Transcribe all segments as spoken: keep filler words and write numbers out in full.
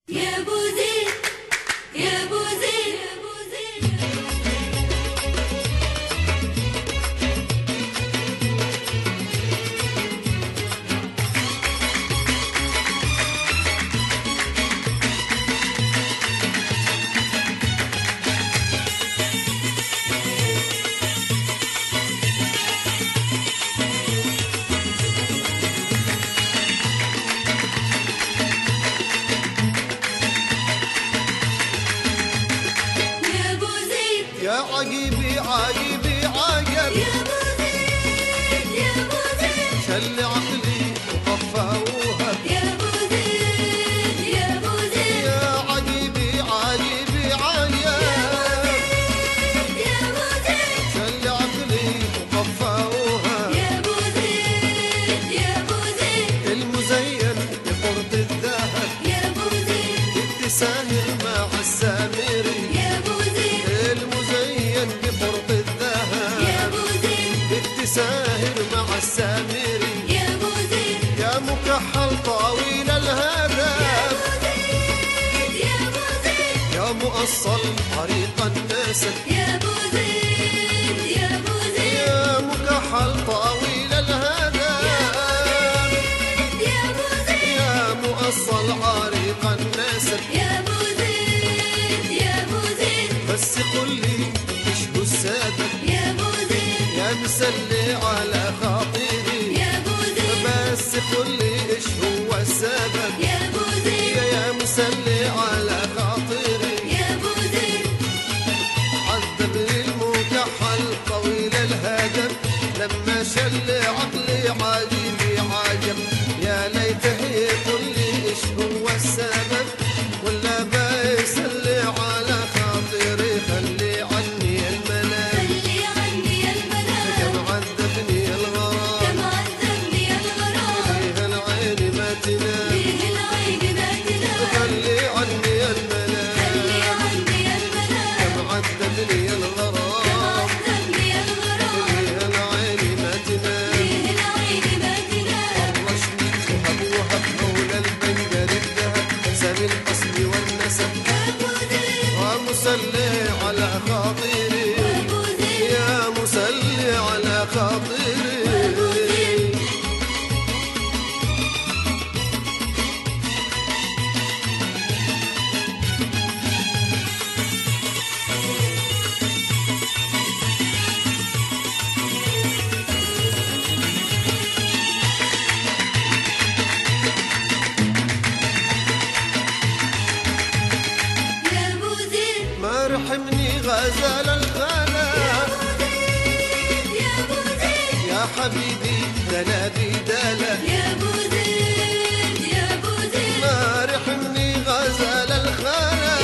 يا ابو زيد يا ابو زيد يا ابو زيد يا عجيبي عجيبي عجب يا ابو زيد يا ابو زيد شل عقلي وطفى وهب يا ابو زيد يا ابو زيد يا عجيبي عجيبي عجب يا ابو زيد شل عقلي وطفى وهب يا ابو زيد يا ابو زيد المزين بقرط الذهب يا ابو زيد ابتسامه مع السامري يا ابو زيد المزين بقرط الذهب يا ابو زيد ابتسامه مع السامري يا ابو زيد يا مكحل طويل الهدف يا ابو زيد يا مؤصل طريق النسب يا ابو زيد يا ابو زيد يا مكحل طويل الهدف يا ابو زيد يا مؤصل عريق النسب يا ابو زيد يا ابو زيد بس قل لي ايش هو السبب يا ابو زيد يا مسلي على خاطري يا ابو زيد بس قل لي ايش هو السبب يا ابو زيد يا مسلي على خاطري يا ابو زيد عذبني المكحل طويل الهدف لما شل عقلي عجيبي عجب يا ليته يقول لي ايش هو السبب ولا بيسلي على خاطري خلي عني الملام خلي عني المنام كم عذبني الغرام كم عذبني الغرام فيه العين ما تنام فيه العين ما تنام خلي عني الملام خلي عني المنام كم عذبني كم الغرام عذبني الغرام فيه العين ما تنام فيه العين ما تنام فرشني وهب وهب حول البنجر الذهب سامي الأصل والنسب ابو زيد ومسلي على خاطري ابو زيد يا مسلي على خاطري يا ابو زيد ما رحمني غزال الخلا يا ابو زيد يا حبيبي دلا بدلا يا ابو زيد يا ابو زيد ما رحمني غزال الخلا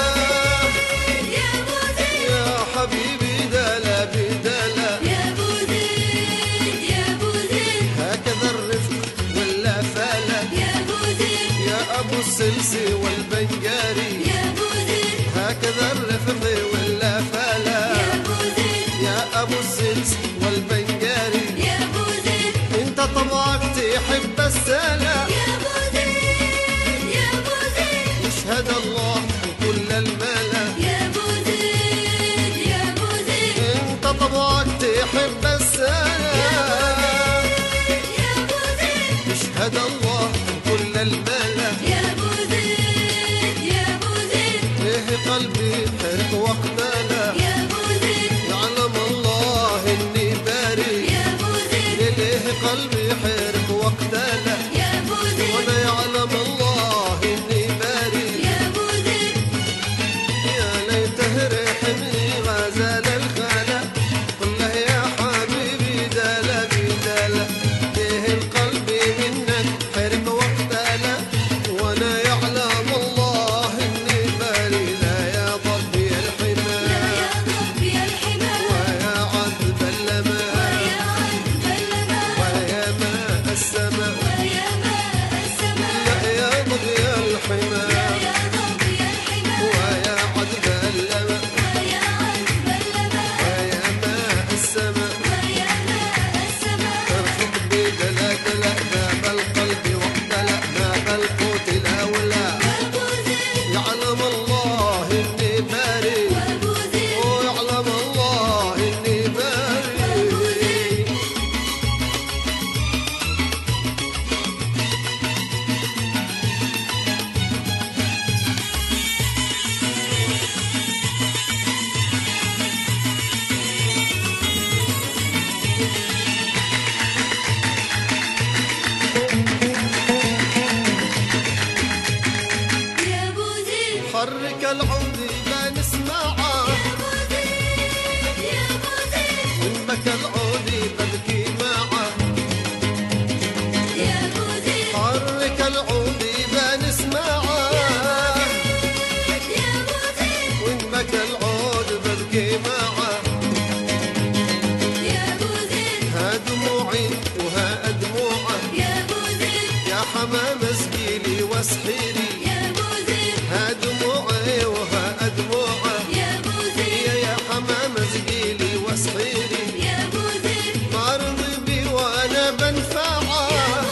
يا ابو زيد يا حبيبي دلا بدلا يا ابو زيد يا ابو زيد هكذا الرفق ولا فلا يا ابو زيد يا أبو السلسي والبنجاري يا ابو زيد هكذا الرفق ولا فلا يا ابو زيد يا أبو السلسي والبنجاري يا ابو زيد انت طبعك تحب السلا يا ابو زيد يا ابو زيد يشهد الله كل الملا يا ابو زيد يا ابو زيد انت طبعك تحب السلا يا ابو زيد يشهد الله كل الملا يا ابو زيد يا ابو زيد ليه قلبي حرق وقتنا يا ابو زيد يعلم الله اني باري يا ابو زيد ليه قلبي حرق وقتنا يا ابو زيد وانا يعلم الله اني باري يا ابو زيد حرك العود ما نسمعه يا ابو زيد يا ابو زيد وإن بكى العود ببكي معه يا ابو زيد حرك العود ما نسمعه يا ابو زيد وإن بكى العود ببكي معه يا ابو زيد ها دموعي وها دموعه يا ابو زيد يا حمام اسقيلي واسحيلي يا ابو زيد ها دموعي وها دموعه يا ابو زيد يا يا حمام اسقيلي واسحيلي يا ابو زيد ما رضي بي وانا بنفعه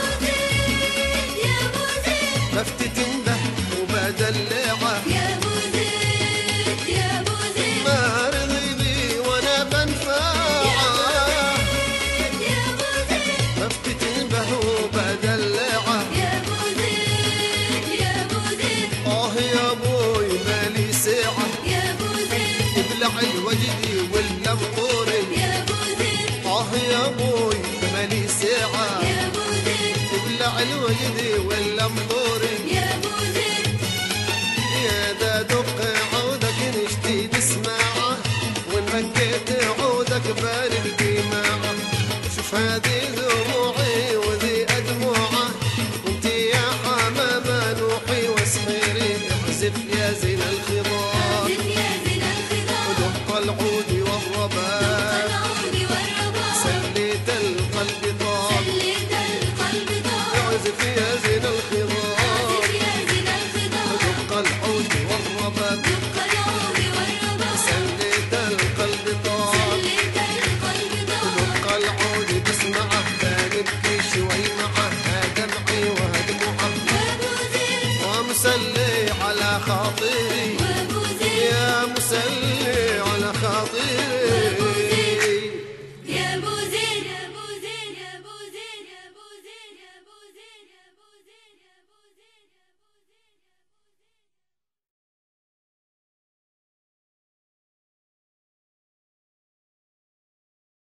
يا ابو زيد لفتي تنبه وبدلعه يا ابو زيد يا ابو زيد ما رضي بي وانا بنفعه يا ابو زيد لفتي تنبه وبدلعه يا ابو زيد يا ابو زيد اه يا ابوي مالي ساعه يا ابو زيد يبلع الوجدي ولا مطوري يا ابو زيد اه يا ابوي مالي ساعه يا ابو زيد يبلع الوجدي ولا مطوري يا ابو زيد يا دا دق عودك نشتي تسمعه وان بكيت عودك بارد دماعه شوف هذه دموعي وذي أدموعه وانت يا حمامة نوحي واسحيري احزف يا زين